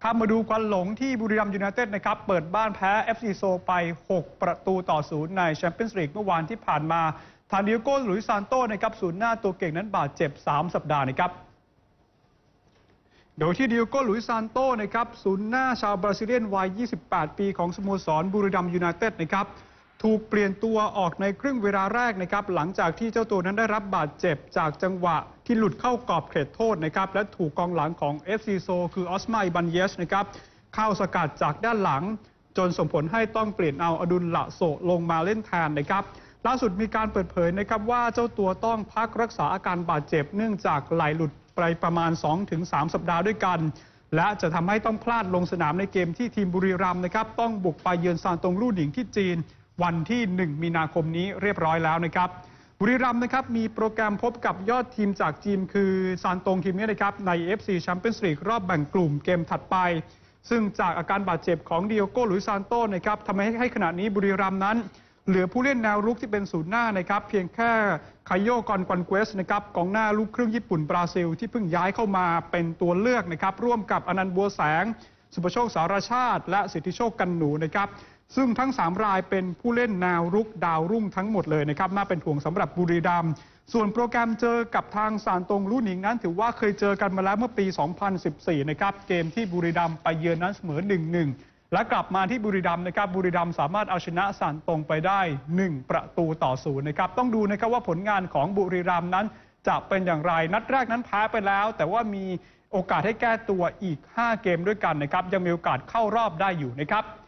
ครับมาดูควันหลงที่บุรีรัมย์ยูไนเต็ดนะครับเปิดบ้านแพ้ FC โซไป 6-0 ในแชมเปี้ยนส์ลีกเมื่อวานที่ผ่านมาทางดิโอโก้ หลุยส์ ซานโต้นะครับศูนย์หน้าตัวเก่งนั้นบาดเจ็บ 3 สัปดาห์นะครับโดยที่ดิโอโก้ หลุยส์ ซานโต้นะครับศูนย์หน้าชาวบราซิเลียนวัย 28 ปีของสโมสรบุรีรัมย์ยูไนเต็ดนะครับถูกเปลี่ยนตัวออกในครึ่งเวลาแรกนะครับหลังจากที่เจ้าตัวนั้นได้รับบาดเจ็บจากจังหวะที่หลุดเข้ากรอบเขตโทษนะครับและถูกกองหลังของ FC โซคือออสมา อิบันเยสนะครับเข้าสกัดจากด้านหลังจนส่งผลให้ต้องเปลี่ยนเอาอดุลละโซลงมาเล่นแทนนะครับล่าสุดมีการเปิดเผยนะครับว่าเจ้าตัวต้องพักรักษาอาการบาดเจ็บเนื่องจากไหลหลุดไปประมาณ 2-3 สัปดาห์ด้วยกันและจะทำให้ต้องพลาดลงสนามในเกมที่ทีมบุรีรัมย์นะครับต้องบุกไปเยือนซานตงลู่หนิงที่จีนวันที่ 1 มีนาคมนี้เรียบร้อยแล้วนะครับบุรีรัมย์นะครับมีโปรแกรมพบกับยอดทีมจากจีนคือซานตงทีมนี้นะครับใน FC แชมเปี้ยนส์ลีกรอบแบ่งกลุ่มเกมถัดไปซึ่งจากอาการบาดเจ็บของดิโอโก้ หลุยส์ ซานโต้นะครับทำให้ขณะนี้บุรีรัมย์นั้นเหลือผู้เล่นแนวรุกที่เป็นศูนย์หน้านะครับเพียงแค่ไคโย กอนกวนเกวสนะครับกองหน้าลูกครึ่งญี่ปุ่นบราซิลที่เพิ่งย้ายเข้ามาเป็นตัวเลือกนะครับร่วมกับอนันต์ บัวแสงสุภโชค สารชาติและสิทธิโชค กันหนูนะครับซึ่งทั้ง3รายเป็นผู้เล่นแนวรุกดาวรุ่งทั้งหมดเลยนะครับน่าเป็นห่วงสำหรับบุรีรัมย์ส่วนโปรแกรมเจอกับทางซานตงลู่หนิงนั้นถือว่าเคยเจอกันมาแล้วเมื่อปี 2014 นะครับเกมที่บุรีรัมย์ไปเยือนนั้นเสมอ 1-1 และกลับมาที่บุรีรัมย์นะครับบุรีรัมย์สามารถเอาชนะซานตงไปได้1-0นะครับต้องดูนะครับว่าผลงานของบุรีรัมย์นั้นจะเป็นอย่างไรนัดแรกนั้นแพ้ไปแล้วแต่ว่ามีโอกาสให้แก้ตัวอีก5 เกมด้วยกันนะครับยังมีโอกาสเข้ารอบได้อยู่นะครับ